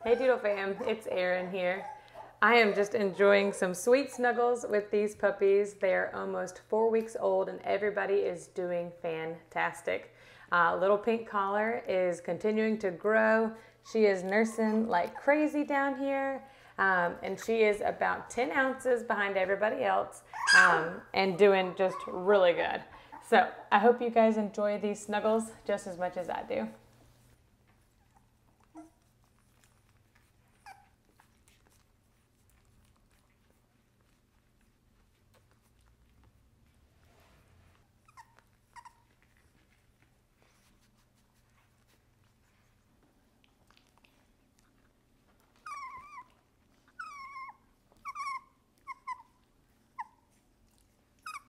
Hey Doodle Fam, it's Erin here. I am just enjoying some sweet snuggles with these puppies. They are almost 4 weeks old and everybody is doing fantastic. Little pink collar is continuing to grow. She is nursing like crazy down here, and she is about 10 ounces behind everybody else and doing just really good. So I hope you guys enjoy these snuggles just as much as I do.